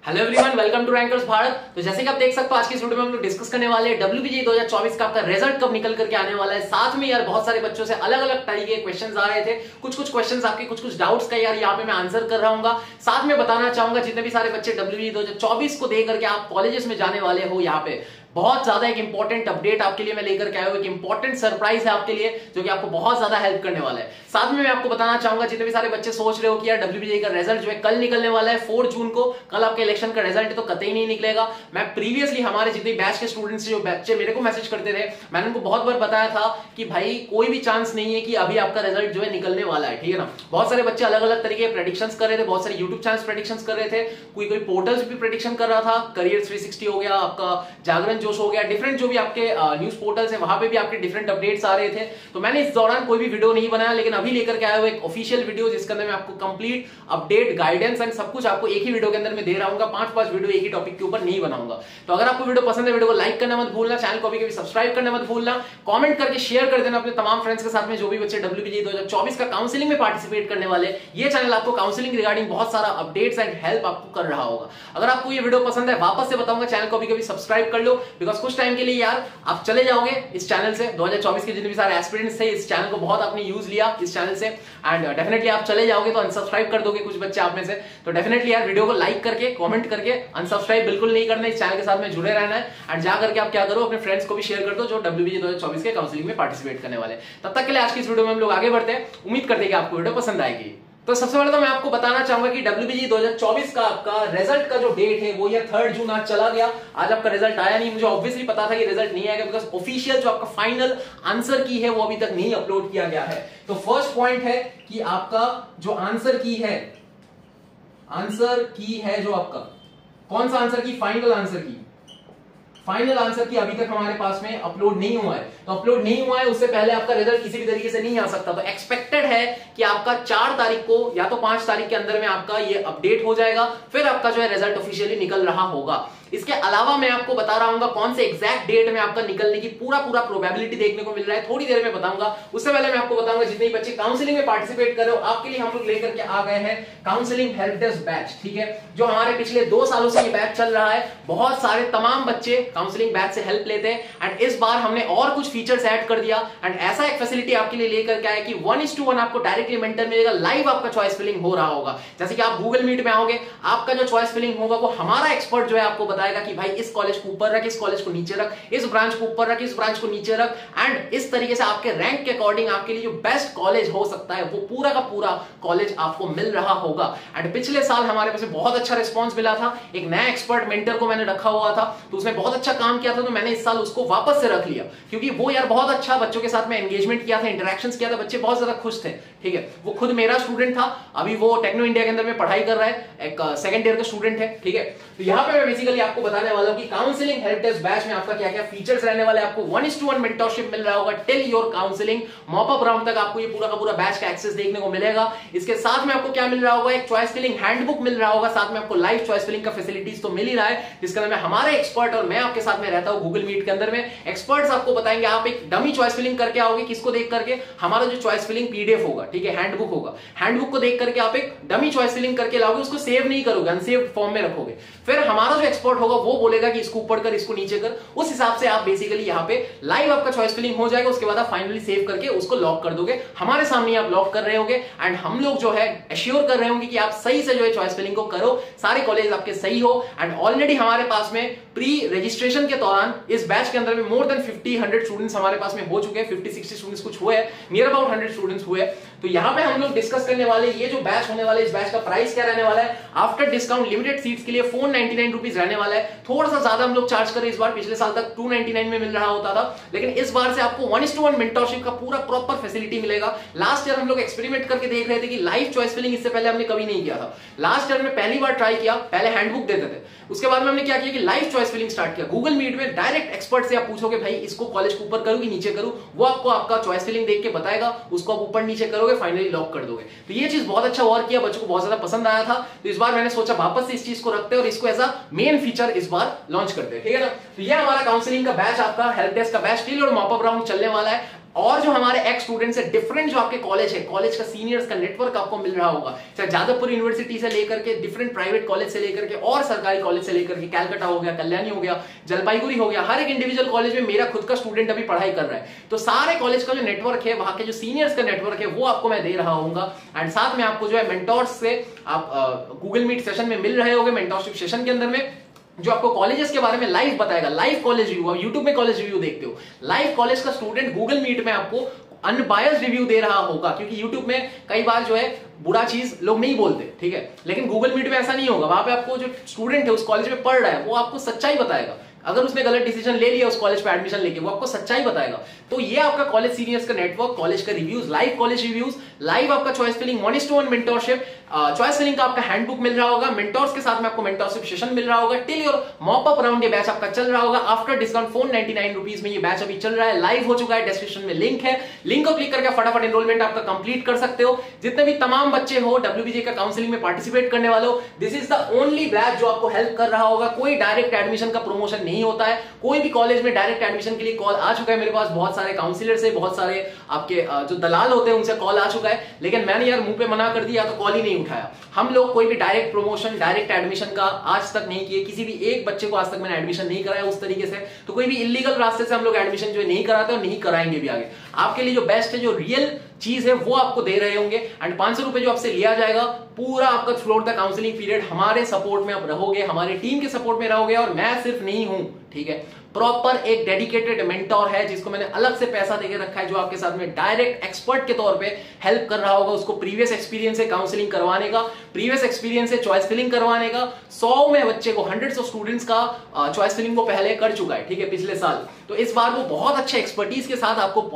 Hello everyone, welcome to Rankers Bharat. तो जैसे कि आप देख सकते हो आज की इस वीडियो में हम लोग डिस्कस करने वाले हैं WBG 2024 का आपका रिजल्ट कब निकल करके आने वाला है। साथ में यार बहुत सारे बच्चों से अलग अलग तरीके के क्वेश्चंस आ रहे थे, कुछ क्वेश्चंस आपके कुछ डाउट्स का यार यहाँ पे मैं आंसर कर रहा हूँ। साथ में बताना चाहूंगा जितने भी सारे बच्चे WBG 2024 को देख करके आप कॉलेजेस में जाने वाले हो, यहाँ पे बहुत ज्यादा एक इंपॉर्टेंट अपडेट आपके लिए मैं लेकर के आया हूं। एक इंपॉर्टेंट सरप्राइज है आपके लिए जो कि आपको बहुत ज्यादा हेल्प करने वाला है। साथ में मैं आपको बताना चाहूंगा जितने भी सारे बच्चे सोच रहे हो कि यार WBG का रिजल्ट जो है कल निकलने वाला है 4 जून को, कल आपके इलेक्शन का रिजल्ट है तो कतई नहीं निकलेगा। मैं प्रीवियसली हमारे जितने बैच के स्टूडेंट्स जो बच्चे मेरे को मैसेज करते थे, मैंने उनको बहुत बार बताया था कि भाई कोई भी चांस नहीं है कि अभी आपका रिजल्ट जो है निकलने वाला है, ठीक है ना। बहुत सारे बच्चे अलग अलग तरीके के प्रेडिक्शंस कर रहे थे, बहुत सारे यूट्यूब चैनल्स प्रेडिक्शंस कर रहे थे, कोई पोर्टल्स भी प्रेडिक्शन कर रहा था, करियर 360 हो गया, आपका जागरण जोश हो गया, डिफरेंट जो भी आपके न्यूज पोर्टल्स है वहां पे भी आपके डिफरेंट अपडेट्स आ रहे थे। तो मैंने इस दौरान कोई भी वीडियो नहीं बनाया, लेकिन अभी लेकर के आया हुआ एक ऑफिशियल वीडियो जिसके अंदर मैं आपको कंप्लीट अपडेट, गाइडेंस एंड सब कुछ आपको एक ही वीडियो के अंदर मैं दे रहा हूँ। 5 वीडियो एक ही टॉपिक के ऊपर नहीं बनाऊंगा। तो अगर आपको वीडियो पसंद है, वीडियो को लाइक करना मत भूलना, चैनल को भी सब्सक्राइब करना मत भूलना, कमेंट करके शेयर कर देना अपने तमाम फ्रेंड्स के साथ में जो भी बच्चे WBG 2024 का काउंसलिंग में पार्टिसिपेट करने वाले। ये चैनल आपको काउंसलिंग रिगार्डिंग बहुत सारा अपडेट्स एंड हेल्प आपको कर रहा होगा। अगर आपको ये वीडियो पसंद है, वापस से बताऊंगा चैनल को भी सब्सक्राइब कर लो, बिकॉज कुछ टाइम के लिए यार आप चले जाओगे इस चैनल से। 2024 के जितने भी सारे एस्पिरेंट्स थे इस चैनल को बहुत आपने यूज लिया इस चैनल से, एंड डेफिनेटली आप चले जाओगे तो अनसब्सक्राइब कर दोगे कुछ बच्चे आप में से। तो डेफिनेटली यार वीडियो को लाइक करके कमेंट करके अनसब्सक्राइब बिल्कुल नहीं करना, इस चैनल के साथ में जुड़े रहना है। एंड जा करके आप क्या करो, अपने फ्रेंड्स को भी शेयर कर दो जो WBG 2024 के काउंसलिंग में पार्टिसिपेट करने वाले। तब तक के लिए आज की इस वीडियो में हम लोग आगे बढ़ते हैं। उम्मीद करते हैं कि आपको वीडियो पसंद आएगी। तो सबसे पहले तो मैं आपको बताना चाहूंगा कि WBG 2024 का आपका रिजल्ट का जो डेट है वो ये 3 जून आज चला गया। आज आपका रिजल्ट आया नहीं, मुझे ऑब्वियसली पता था कि रिजल्ट नहीं आएगा, बिकॉज ऑफिशियल जो आपका फाइनल आंसर की है वो अभी तक नहीं अपलोड किया गया है। तो फर्स्ट पॉइंट है कि आपका जो आंसर की है जो आपका कौन सा आंसर की, फाइनल आंसर की अभी तक हमारे पास में अपलोड नहीं हुआ है। तो अपलोड नहीं हुआ है, उससे पहले आपका रिजल्ट किसी भी तरीके से नहीं आ सकता। तो एक्सपेक्टेड है कि आपका 4 तारीख को या तो 5 तारीख के अंदर में आपका ये अपडेट हो जाएगा, फिर आपका जो है रिजल्ट ऑफिशियली निकल रहा होगा। इसके अलावा मैं आपको बता रहा हूं कौन से एग्जैक्ट डेट में आपका निकलने की पूरा प्रोबेबिलिटी देखने को मिल रहा है, थोड़ी देर में बताऊंगा। उससे पहले मैं आपको बताऊंगा जितने बच्चे काउंसलिंग में पार्टिसिपेट कर रहे हो आपके लिए हम लोग लेकर के आ गए हैं काउंसलिंग हेल्प डेस्क बैच, ठीक है। जो हमारे पिछले 2 सालों से ये बैच चल रहा है, बहुत सारे तमाम बच्चे काउंसलिंग बैच से हेल्प लेते हैं, एंड इस बार हमने और कुछ फीचर्स ऐड कर दिया एंड ऐसा एक फैसिलिटी आपके लिए लेकर के आया कि 1:1 आपको डायरेक्टली मेंटर मिलेगा, लाइव आपका चॉइस फिलिंग हो रहा होगा। जैसे कि आप गूगल मीट में आओगे, आपका जो चॉइस फिलिंग होगा वो हमारा एक्सपर्ट जो है आपको बताएगा कि भाई इस कॉलेज को ऊपर रख, इस कॉलेज को नीचे रख, इस ब्रांच को ऊपर रख, इस ब्रांच को नीचे रख, एंड इस तरीके से आपके रैंक के अकॉर्डिंग आपके लिए जो बेस्ट कॉलेज हो सकता है वो पूरा का पूरा कॉलेज आपको मिल रहा होगा। एंड पिछले साल हमारे पास बहुत अच्छा रिस्पांस मिला था, एक नया एक्सपर्ट मेंटर को मैंने रखा हुआ था तो उसने बहुत अच्छा काम किया था, तो मैंने इस साल उसको वापस से रख लिया क्योंकि वो यार बहुत अच्छा बच्चों के साथ में एंगेजमेंट किया था, इंटरेक्शंस किया था, बच्चे बहुत ज्यादा खुश थे, ठीक है। वो खुद मेरा स्टूडेंट था, अभी वो टेक्नो इंडिया के अंदर में पढ़ाई कर रहा है, एक सेकंड ईयर का स्टूडेंट है, ठीक है। तो यहां पे मैं बेसिकली आपको बताने वाला हूं कि काउंसलिंग हेल्प डेस्क बैच में आपका क्या क्या फीचर्स रहने वाले। आपको 1:1 मेंटरशिप मिल रहा होगा till your counselling mop up round तक, आपको ये पूरा का पूरा बैच का एक्सेस देखने को मिलेगा। इसके साथ में आपको क्या मिल रहा होगा, एक चॉइस फिलिंग हैंडबुक मिल रहा होगा, साथ में आपको लाइव चॉइस फिलिंग का फैसिलिटीज तो मिल ही रहा है, जिसके अंदर में हमारे एक्सपर्ट और मैं आपके साथ में रहता हूं गूगल मीट के अंदर में। एक्सपर्ट्स आपको बताएंगे, आप एक डमी चॉइस फिलिंग करके आओगे, किसको देख करके, हमारा जो चॉइस फिलिंग PDF होगा, ठीक है, हैंडबुक होगा, हैंडबुक को देख करके आप एक डमी चॉइस फिलिंग करके लाओगे, उसको सेव नहीं करोगे, अनसेव्ड फॉर्म में रखोगे। फिर हमारा जो एक्सपर्ट होगा वो बोलेगा कि इसको ऊपर कर, इसको नीचे कर, उस हिसाब से आप बेसिकली यहाँ पे लाइव आपका चॉइस फिलिंग हो जाएगा। उसके बाद आप फाइनली सेव करके उसको लॉक कर दोगे, हमारे सामने आप लॉक कर रहे होगे, एंड हम लोग जो है एश्योर कर रहे होंगे कि आप सही से जो है चॉइस फिलिंग को करो, सारे कॉलेज आपके सही हो। एंड ऑलरेडी हमारे पास में प्री रजिस्ट्रेशन के दौरान इस बैच के अंदर में मोर देन 50-100 स्टूडेंट्स हमारे पास में हो चुके हैं, 50-60 स्टूडेंट्स कुछ हुए हैं, नियर अबाउट 100 स्टूडेंट्स हुए। तो यहाँ पे हम लोग डिस्कस करने वाले ये जो बैच होने वाला है, इस बैच का प्राइस क्या रहने वाला है। आफ्टर डिस्काउंट लिमिटेड सीट्स के लिए 499 रुपीज रहने वाला है, थोड़ा सा ज्यादा हम लोग चार्ज कर रहे हैं इस बार, पिछले साल तक 299 में मिल रहा होता था, लेकिन इस बार से आपको 1:1 मेंटरशिप का पूरा प्रॉपर फैसिलिटी मिलेगा। लास्ट ईयर हम लोग एक्सपेरिमेंट करके देख रहे थे कि लाइव चॉइस फिलिंग इससे पहले हमने कभी नहीं किया था। लास्ट ईयर में पहली बार ट्राई किया, पहले हैंडबुक देते थे, उसके बाद में हमने क्या किया कि लाइव चॉइस फिलिंग स्टार्ट किया। गूगल मीट में डायरेक्ट एक्सपर्ट से आप पूछोगे भाई इसको कॉलेज को ऊपर करूं कि नीचे करूं, वो आपको आपका चॉइस फिलिंग देख के बताएगा, उसको आप ऊपर नीचे करोगे, फाइनली लॉक कर दोगे। तो ये चीज बहुत अच्छा वर्क किया, बच्चों को बहुत ज्यादा पसंद आया था। तो इस बार मैंने सोचा वापस से इस चीज को रखते हैं और इसको एज अ मेन फीचर इस बार लॉन्च करते हैं, ठीक है ना। तो ये हमारा काउंसलिंग का बैच, आपका हेल्प डेस्क का बैच टिल और मॉप अप राउंड चलने वाला है। और जो हमारे एक्स स्टूडेंट्स है, डिफरेंट जो आपके कॉलेज है, कॉलेज का सीनियर्स का नेटवर्क आपको मिल रहा होगा, चाहे जादवपुर यूनिवर्सिटी से लेकर के डिफरेंट प्राइवेट कॉलेज से लेकर के और सरकारी कॉलेज से लेकर के, कैलकाटा हो गया, कल्याणी हो गया, जलपाईगुड़ी हो गया, हर एक इंडिविजुअल कॉलेज में मेरा खुद का स्टूडेंट अभी पढ़ाई कर रहा है। तो सारे कॉलेज का जो नेटवर्क है, वहां के जो सीनियर्स का नेटवर्क है, वो आपको मैं दे रहा हूंगा। एंड साथ में आपको जो है मेंटोर्स से आप गूगल मीट सेशन में मिल रहे होंगे, मेंटोरशिप सेशन के अंदर में जो आपको कॉलेजेस के बारे में लाइव बताएगा, लाइव कॉलेज रिव्यू। आप यूट्यूब में कॉलेज रिव्यू देखते हो, लाइव कॉलेज का स्टूडेंट गूगल मीट में आपको अनबायस्ड रिव्यू दे रहा होगा, क्योंकि यूट्यूब में कई बार जो है बुरा चीज लोग नहीं बोलते, ठीक है, लेकिन गूगल मीट में ऐसा नहीं होगा। वहां पे आपको जो स्टूडेंट है उस कॉलेज में पढ़ रहा है, वो आपको सच्चाई बताएगा। अगर उसने गलत डिसीजन ले लिया उस कॉलेज पे एडमिशन लेके, वो आपको सच्चाई बताएगा। तो ये आपका कॉलेज सीनियर्स का नेटवर्क, कॉलेज का reviews, live college reviews, live आपका choice filling, 1:1 mentorship, choice filling का आपका हैंडबुक मिल रहा होगा, मेंटोर्स के साथ में आपको मेंटोरशिप सेशन मिल रहा होगा, till your mop up round ये बैच आपका चल रहा होगा। आफ्टर डिस्काउंट 499 रुपीज में ये बैच अभी चल रहा है, लाइव हो चुका है, डिस्क्रिप्शन में लिंक है, लिंक को क्लिक करके फटाफट एनरोलमेंट आपका कंप्लीट कर सकते हो। जितने भी तमाम बच्चे हो WBJ का काउंसलिंग में पार्टिसिपेट करने वालों, this is the only batch जो आपको हेल्प कर रहा होगा। कोई डायरेक्ट एडमिशन का प्रमोशन नहीं होता है, कोई भी कॉलेज में डायरेक्ट एडमिशन के लिए कॉल आ चुका है मेरे पास, बहुत सारे काउंसलर से, बहुत सारे आपके जो दलाल होते हैं उनसे कॉल आ चुका है, लेकिन मैंने यार मुंह पे मना कर दिया तो कॉल ही नहीं उठाया। हम लोग कोई भी डायरेक्ट प्रमोशन, डायरेक्ट एडमिशन का आज तक नहीं किए, किसी भी एक बच्चे को आज तक मैंने एडमिशन नहीं कराया उस तरीके से। तो कोई भी इलीगल रास्ते से हम लोग एडमिशन जो है नहीं कराते और नहीं कराएंगे भी आगे। आपके लिए जो बेस्ट है, जो रियल चीज है, वो आपको दे रहे होंगे। एंड 500 रुपए जो आपसे लिया जाएगा, पूरा आपका थ्रू द काउंसलिंग पीरियड हमारे सपोर्ट में आप रहोगे, हमारे टीम के सपोर्ट में रहोगे। और मैं सिर्फ नहीं हूं, ठीक है, प्रॉपर एक डेडिकेटेड मेंटोर है जिसको मैंने अलग से पैसा देके रखा है, जो आपके साथ में डायरेक्ट एक्सपर्ट के तौर पे हेल्प कर रहा होगा। उसको प्रीवियस एक्सपीरियंस है काउंसलिंग करवाने का, प्रीवियस एक्सपीरियंस है चॉइस फिलिंग करवाने का। 100 में बच्चे को, 100 स्टूडेंट्स का चॉइस फिलिंग को पहले कर चुका है, ठीक है, पिछले साल। तो इस बार वो बहुत अच्छे एक्सपर्टीज के साथ आपको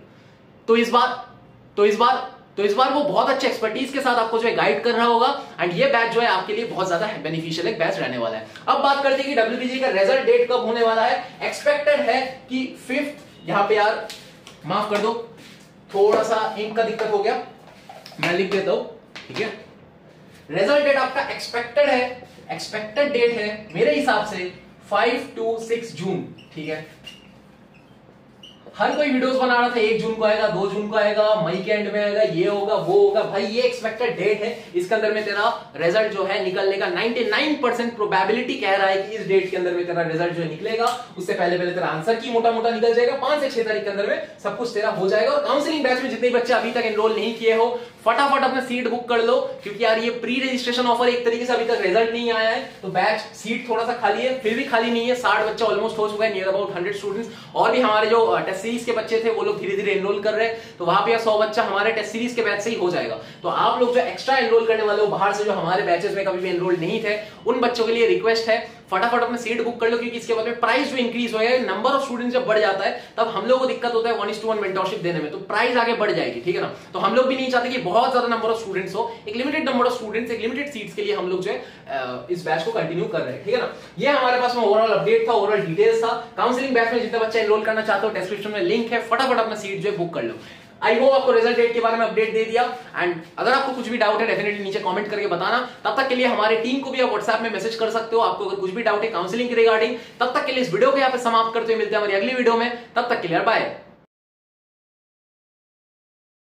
तो इस बार वो बहुत अच्छे एक्सपर्टीज के साथ आपको जो है गाइड कर रहा होगा। एंड ये बैच जो है आपके लिए बहुत ज्यादा बेनिफिशियल एक बैच रहने वाला है। अब बात करते हैं कि WBJ का रिजल्ट डेट कब होने वाला है। एक्सपेक्टेड है कि 5th, यहां पे यार माफ कर दो, थोड़ा सा इंक का दिक्कत हो गया, मैं लिख देता हूं, ठीक है। रिजल्ट डेट आपका एक्सपेक्टेड है, एक्सपेक्टेड डेट है मेरे हिसाब से 5 to 6 जून, ठीक है। हर कोई वीडियोस बना रहा था 1 जून को आएगा, 2 जून को आएगा, मई के एंड में आएगा, ये होगा वो होगा। भाई ये एक्सपेक्टेड डेट है, इसके अंदर में तेरा रिजल्ट जो है निकलने का 99% प्रोबेबिलिटी कह रहा है कि इस डेट के अंदर में तेरा रिजल्ट जो है निकलेगा। उससे पहले तेरा आंसर की मोटा मोटा निकल जाएगा, 5 से 6 तारीख के अंदर में सब कुछ तेरा हो जाएगा। और काउंसलिंग बैच में जितने बच्चे अभी तक एनरोल नहीं किए हो, फटाफट अपना सीट बुक कर लो, क्योंकि यार ये प्री रजिस्ट्रेशन ऑफर एक तरीके से अभी तक रिजल्ट नहीं आया है, तो बैच सीट थोड़ा सा खाली है, फिर भी खाली नहीं है। 60 बच्चा ऑलमोस्ट हो चुका है, नियर अबाउट 100 स्टूडेंट्स। और भी हमारे जो टेस्ट सीरीज के बच्चे थे वो लोग धीरे धीरे एनरोल कर रहे हैं, तो वहां पे 100 बच्चा हमारे टेस्ट सीरीज के बैच से ही हो जाएगा। तो आप लोग जो एक्स्ट्रा एनरोल करने वाले हो बाहर से, जो हमारे बैचेस में कभी भी एनरोल नहीं थे, उन बच्चों के लिए रिक्वेस्ट है फटाफट अपने सीट बुक कर लो, क्योंकि इसके बाद में प्राइस जो इंक्रीज होगा, नंबर ऑफ स्टूडेंट्स जब बढ़ जाता है तब हम लोगों को दिक्कत होता है 1:1 मेंटोरशिप देने में, तो प्राइस आगे बढ़ जाएगी, ठीक है ना। तो हम लोग भी नहीं चाहते कि बहुत ज्यादा नंबर ऑफ स्टूडेंट्स हो, एक लिमिटेड नंबर ऑफ स्टूडेंट्स, एक लिमिटेड सीट्स के लिए हम लोग जो है इस बैच को कंटिन्यू कर रहे हैं, ठीक है ना। ये हमारे पास में ओवरऑल अपडेट था, ओवरऑल डिटेल्स था। काउंसलिंग बैच में जितने बच्चे एनरोल करना चाहते हो, डिस्क्रिप्शन में लिंक है, फटाफट अपना सीट जो है बुक कर लो। आई होप आपको रिजल्ट डेट के बारे में अपडेट दे दिया। एंड अगर आपको कुछ भी डाउट है डेफिनेटली नीचे कमेंट करके बताना। तब तक के लिए हमारी टीम को भी आप व्हाट्सएप में मैसेज कर सकते हो, आपको अगर कुछ भी डाउट है काउंसलिंग के रिगार्डिंग। तब तक के लिए इस वीडियो को यहाँ पे समाप्त करते हुए मिलते हैं हमारी अगली वीडियो में, तब तक के लिए बाय।